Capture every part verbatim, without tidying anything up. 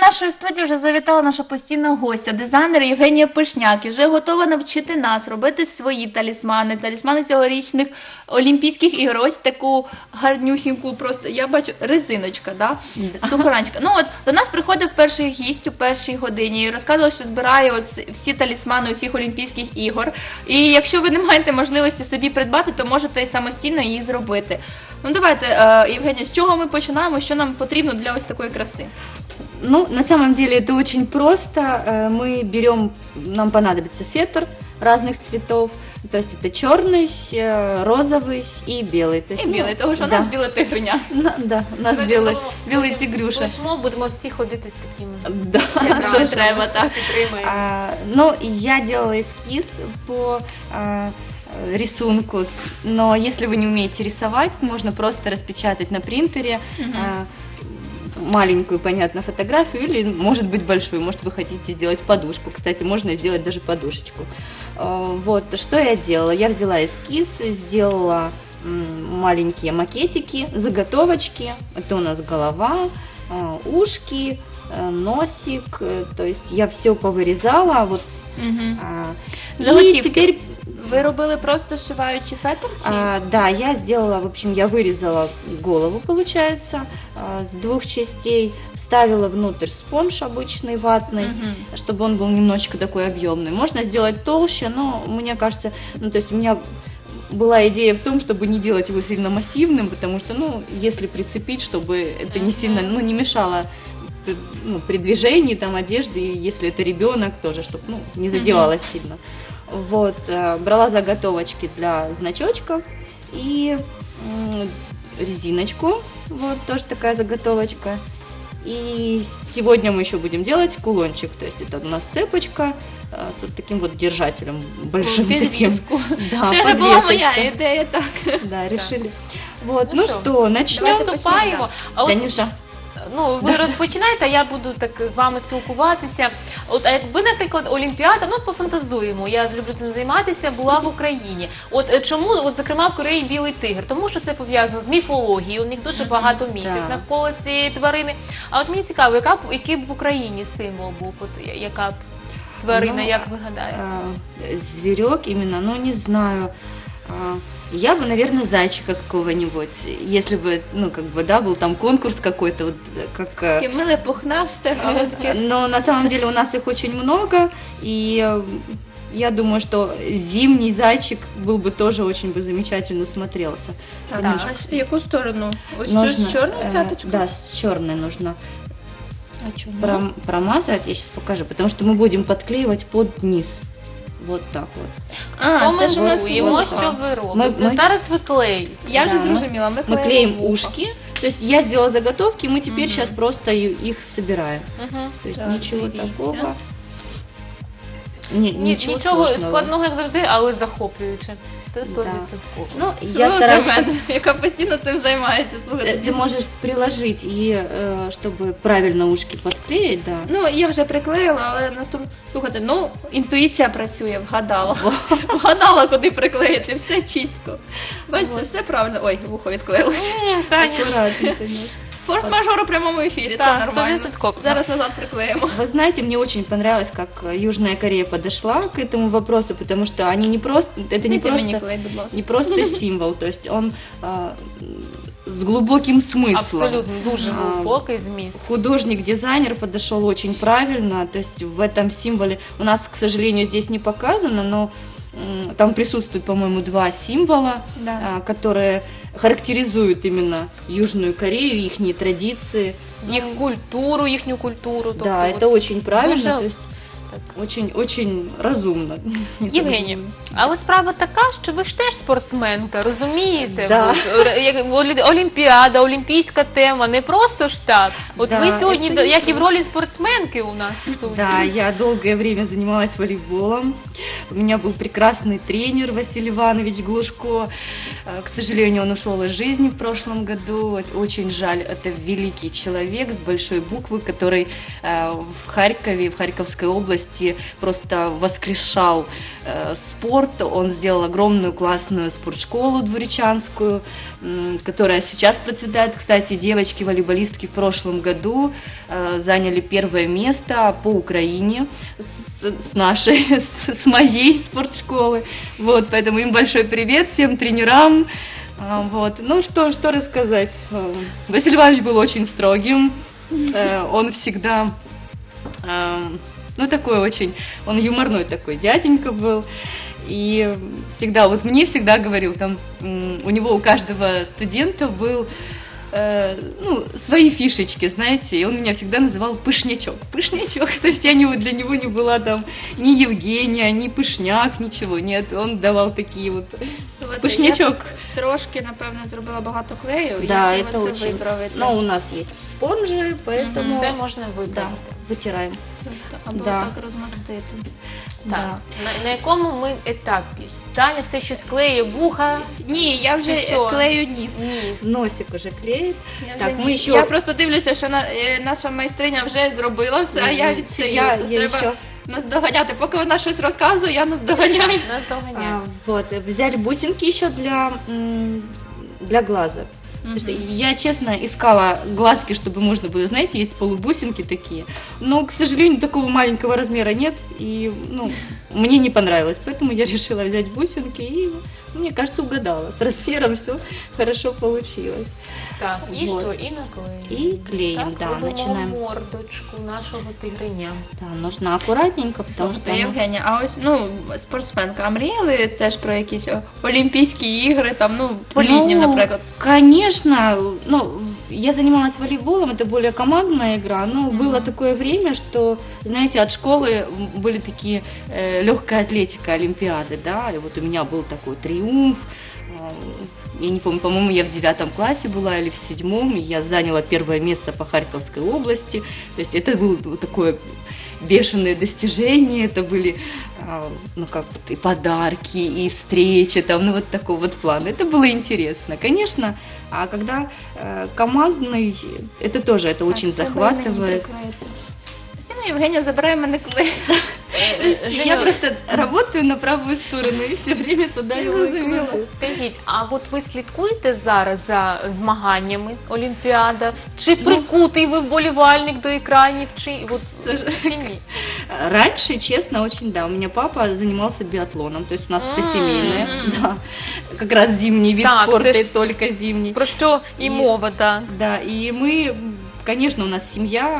нашої студії вже завітала наша постійна гостя, дизайнер Євгенія Пишняк, і вже готова навчити нас робити свої талісмани, талісмани цьогорічних Олімпійських ігор. Ось таку гарнюсіньку, просто, я бачу, резиночка, да? Сухоранчика. Ну от, до нас приходив перший гість у першій годині і розказував, що збирає ось всі талісмани усіх Олімпійських ігор. І якщо ви не маєте можливості собі придбати, то можете і самостійно її зробити. Ну давайте, Євгенія, з чого ми починаємо, що нам потрібно для ось такої краси? Ну, на самом деле это очень просто. Мы берем, нам понадобится фетр разных цветов, то есть это черный, розовый и белый. То есть, і білий, ну, тому що у да. нас біла тигриня. На, да, у нас белый, белый тигрюша. Флешмоб, будемо всі ходити з такими. Да, Якраз точно. треба, так. Підтримаємо. А, ну, я делала эскиз по а, рисунку, но если вы не умеете рисовать, можно просто распечатать на принтере а, маленькую, понятно, фотографию или, может быть, большую. Может, вы хотите сделать подушку. Кстати, можно сделать даже подушечку. Вот, что я делала? Я взяла эскиз, сделала маленькие макетики, заготовочки. Это у нас голова, ушки, носик. То есть я все повырезала. Вот. Угу. И теперь... Ви робили просто шиваючи фетр? Чи? А, да, я сделала, в общем, я вырезала голову, получается, а, с двух частей, вставила внутрь спонж обычный ватный, Мгм. чтобы он был немножечко такой объемный. Можно сделать толще, но мне кажется, ну, то есть у меня была идея в том, чтобы не делать его сильно массивным, потому что, ну, если прицепить, чтобы это не сильно, ну, не мешало, ну, при движении там одежды, и если это ребенок тоже, чтобы, ну, не задевалось Мгм. сильно. Вот, брала заготовочки для значочков и м, резиночку, вот тоже такая заготовочка. И сегодня мы еще будем делать кулончик, то есть это у нас цепочка а, с вот таким вот держателем большим таким. Підвіску. Да, Це ж була моя подвесочка. ідея, так. Да, решили. Вот, Ну ну что, что, начнем. Приступаємо. А от, Танюша. ну, ви розпочинаєте, а я буду так з вами спілкуватися. От, а якби, наприклад, Олімпіада, ну, пофантазуємо, я люблю цим займатися, була в Україні. От е, чому, от, зокрема, в Кореї білий тигр? Тому що це пов'язано з міфологією, у них дуже багато міфів Так. навколо цієї тварини. А от мені цікаво, яка б, який б в Україні символ був, от, яка б тварина, Ну, як ви гадаєте? а, зверек именно, ну не знаю. А, Я бы, наверное, зайчика какого-нибудь, если бы, ну, как бы, да, был там конкурс какой-то, вот, как... э, Таке миле пухнасте, таке. Но на самом деле у нас их очень много, и э, я думаю, что зимний зайчик был бы тоже очень бы замечательно смотрелся. Так, Так. а в яку сторону? Ось цю Нужно, з чорною э, цяточкою? Да, с черной нужно А чому? пром- промазать, я сейчас покажу, потому что мы будем подклеивать под низ. Вот так вот. А, це ж у нас Коментуємо, вуха. що ви робите. Ми- ми- Зараз ви клеїте. Я вже Да, ми- зрозуміла, ми Мы клеїмо клеим вуха. ушки, то есть я сделала заготовки, мы теперь сейчас просто и- их собираем. Мгм. То есть Так, ничего дивіться. такого. Ни- Ні, ничего, нічого сложного. складного, як завжди, але захоплююче. Це сто відсотків. Ну, Це я для стараюсь... мене, яка постійно цим займається. Слухайте, Э, Ты дійсно. можешь приложить, и э, чтобы правильно ушки подклеить, да. Ну, я вже приклеїла, але наступно... Слухайте, ну, інтуїція працює, вгадала. Вгадала, куди приклеїти, все чітко. Бачите, все правильно. Ой, вухо відклеїлося. Ні, Таня. Аккуратно, конечно. Форс-мажор у прямому ефірі, це Так, нормально. сто відсотків. Зараз назад приклеїмо. Вы знаете, мне очень понравилось, как Южная Корея подошла к этому вопросу, потому что они не просто, это не Дайте мені просто, клей, будь ласка. не просто символ, то есть он а, с глубоким смыслом. Абсолютно, дуже А, глибокий зміст. Художник-дизайнер подошел очень правильно, то есть в этом символе, у нас, к сожалению, здесь не показано, но м, там присутствует, по-моему, два символа, Да. а, которые характеризуют именно Южную Корею, их традиции. Їх культуру, їхню культуру. Тобто, Да, от- это очень правильно, дуже- то есть очень, очень разумно. Євгенія, але справа така, що ви ж теж спортсменка, розумієте? Да. От, е, як Олі- Олімпіада, олімпійська тема, не просто ж так. От Да, ви сьогодні, це не як і в просто. ролі спортсменки у нас в студії. Да, я долгое время занималась волейболом. У меня был прекрасный тренер Василий Иванович Глушко. Э, К сожалению, он ушел из жизни в прошлом году. Это очень жаль. Это великий человек с большой буквы, который э, в Харькове, в Харьковской области просто воскрешал э, спорт. Он сделал огромную классную спортшколу двуречанскую, м, которая сейчас процветает. Кстати, девочки-волейболистки в прошлом году э, заняли первое место по Украине с, с нашей, с, с моей спортшколы. Вот, поэтому им большой привет всем тренерам. А, Вот. Ну что, что рассказать? Э, Василий Иванович был очень строгим. Э, Он всегда, э, ну такой очень, он юморной такой дяденька был. И всегда, вот мне всегда говорил, там м, у него у каждого студента был э, ну, свои фишечки, знаете, и он меня всегда называл Пышнячок. Пышнячок, то есть я не, для него не была там ни Евгения, ни Пышняк, ничего, нет, он давал такие вот Слухайте, Пышнячок. Я трошки, напевно, зробила багато клею. Да, як это ви це очень. виправите? Но у нас есть спонжи, поэтому Це можна да, вибрати. вытираем. Просто, або Да. так розмастити. Да. Так. На, на якому ми етапі? Таня все ще склеє вуха, Ні, я вже Чи що? клею ніс. ніс. Носик уже клеит. Я, Так, вже ми ніс. ще- я просто дивлюся, що на, е, наша майстриня вже зробила все, а я Мгм. відстаю. Я- Тут я треба ще- наздоганяти. Поки вона щось розказує, я наздоганяю. Нас доганяє. А, вот, взяли бусинки еще для, м, для глаза. Потому что я, честно, искала глазки, чтобы можно было, знаете, есть полубусинки такие. Но, к сожалению, такого маленького размера нет. И, ну, мне не понравилось. Поэтому я решила взять бусинки и, мне кажется, угадала. С размером все хорошо получилось. Так, і Вот. що? І наклеїмо. И клеим, Так, да, робимо начинаем. мордочку нашого тигриня. Да, нужно аккуратненько, потому что... Та, оно- Євгенія, а ось ну спортсменка, а мріяли теж про якісь о, Олімпійські ігри, там ну по літнім, Ну, наприклад. Конечно, ну, я занималась волейболом, это более командная игра, но было такое время, что, знаете, от школы были такие э, легкая атлетика, олимпиады, да, и вот у меня был такой триумф, э, я не помню, по-моему, я в девятом классе была или в седьмом, и я заняла первое место по Харьковской области, то есть это было вот такое бешеные достижения, это были, а, ну как вот и подарки, и встречи, там, ну вот такого вот плана. Это было интересно, конечно. А когда э, командный, это тоже, это очень Так, треба мені захватывает. приклеїти. Постійно Євгенія забирає мене клей. То есть я просто работаю на правую сторону и все время туда его Зрозуміло. Скажіть, а от ви слідкуєте зараз за змаганнями Олімпіада? Чи прикутий ви вболівальник до екранів, чи, от, сож- чи ні? Раньше, честно, очень, да, у меня папа занимался биатлоном, то есть у нас это М. семейное, да, как раз зимний вид Так, спорта, це ж- и только зимний. Про що і І- мова, так. Да, и мы, конечно, у нас семья,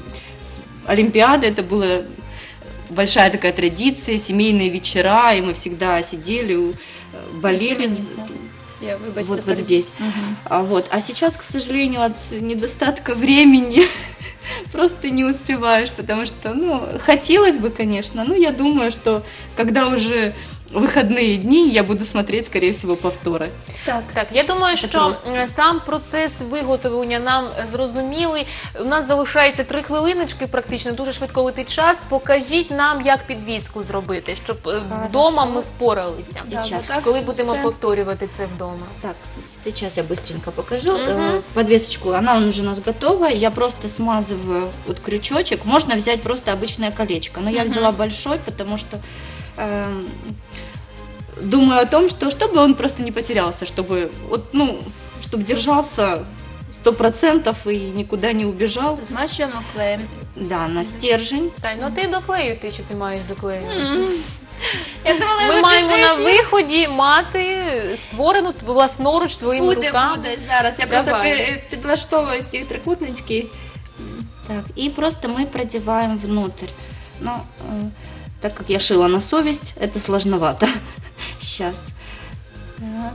с- Олимпиада, это была большая такая традиция, семейные вечера, и мы всегда сидели, у- болели з- Я, вибачте, вот, вот перед- здесь. Мгм. А, вот. А сейчас, к сожалению, от недостатка времени просто не успеваешь, потому что, ну, хотелось бы, конечно, но я думаю, что когда уже выходные дни, я буду смотреть, скорее всего, повторы. Так. Так, я думаю, Це що просто. е, сам процес виготовлення нам е, зрозумілий. У нас залишається три хвилиночки, практично дуже швидко летить час. Покажіть нам, як підвіску зробити, щоб е, вдома ми впоралися. Сейчас. Так, Коли будемо все. повторювати це вдома. Так, сейчас я быстренько покажу. Мгм. Э, Подвесочку, она уже у нас готова. Я просто смазываю вот крючочек. Можно взять просто обычное колечко, но я Мгм. взяла большой, потому что эм, думаю о том, что чтобы он просто не потерялся, чтобы вот, ну, чтобы держался сто процентов и никуда не убежал. Змащуємо клеєм. Да, на стержень. Та ну ти доклею те, що ти маєш доклеювати. Я думала, Ми вже маємо після на ефіру виході мати створену власноруч твоїми буде, руками. буде зараз. Я просто Давай. пи- підлаштовую ці трикутнички. Так, и просто мы продеваем внутрь. Но э, так как я шила на совесть, это сложновато. Сейчас. Так.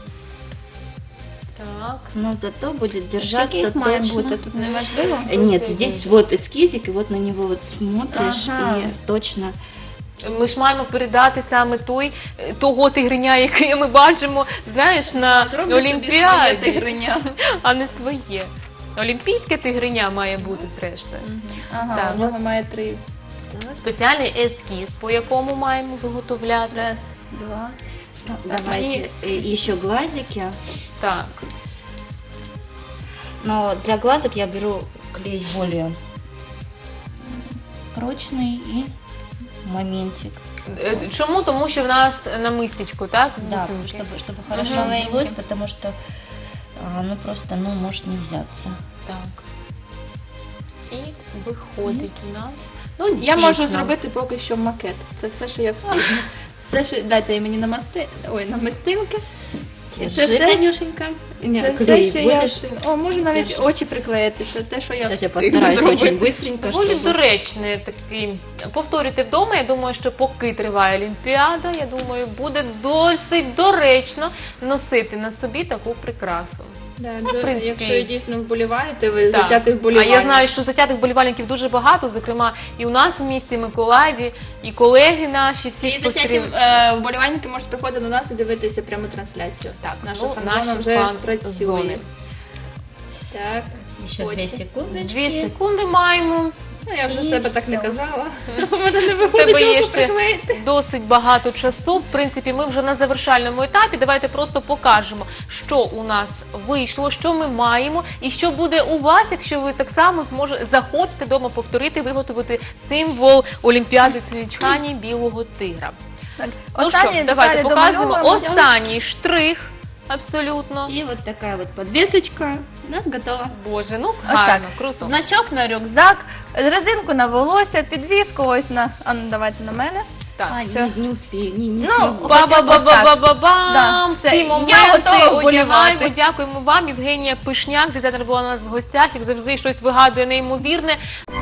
Так. Но зато будет Скільки держаться їх має точно. бути? Тут не важливо? Э, Нет, здесь вот эскизик, и вот на него вот смотришь, Ага. и точно. Ми ж маємо передати саме той, того тигриня, який ми бачимо, знаєш, на Зроблю собі своє Олімпіаді, тигриня. а не своє. Олімпійське тигриня має бути, зрештою. Ага, Так. у нього має три Спеціальний ескіз, по якому маємо виготовляти. Раз, два. Давайте э, еще глазики. Так. Но для глазок я беру клей более прочный и моментик. Е, Чому? Тому що в нас намистечко, так? Да, бусинки. чтобы, чтобы хорошо Мгм. взялось, потому что а, оно просто, ну, может не взяться. Так. І виходить у нас. Ну, Я можу дійсно. зробити поки що макет. Це все, що я встигну. Все, що дайте мені намасти. Ой, намистинки. І це Держи, все, Танюшенька. це все, що я встигну. О, можу навіть Держи. очі приклеїти. Це те, що я Сейчас я встигну постараюсь зробити. очень быстренько, Доволі чтобы... доречний такий. Повторюйте вдома. Я думаю, що поки триває Олімпіада, я думаю, буде досить доречно носити на собі таку прикрасу. Да, Ну, в до- принципі. Якщо ви дійсно вболіваєте, ви Так. затятих А вболівальників. я знаю, що затятих вболівальників дуже багато, зокрема і у нас в місті Миколаєві, і колеги наші всі І затяті спостерігають. е, вболівальники можуть приходити до нас і дивитися пряму трансляцію. Так, наша ну, фан-зона наші вже фан-зони. працює. Так, Еще очи. две секундочки. Дві секунди маємо. Ну, я вже І себе так не все. казала. У мене не В виходить тебе є руку ще приклеїти. досить багато часу. В принципі, ми вже на завершальному етапі. Давайте просто покажемо, що у нас вийшло, що ми маємо, і що буде у вас, якщо ви так само зможете захочете вдома повторити, виготовити символ Олімпіади Тничані білого тигра. Так, Ну останні що, давайте деталі показуємо домальовуємо. останній штрих. Абсолютно. И вот такая вот подвесочка у нас готова. Боже, ну Ось так. гарно, круто. Значок на рюкзак, резинку на волосся, підвіску ось на... А ну давайте на мене. Так. А, всё. не, не успею, не, не Ну, смогу. хоча б ось так. Ба-ба-ба-ба-ба-бам! Да, все. Всі Я моменти готова одягаємо. вболівати. Дякуємо вам. Євгенія Пишняк, дизайнер, була у нас в гостях. Як завжди, щось вигадує неймовірне.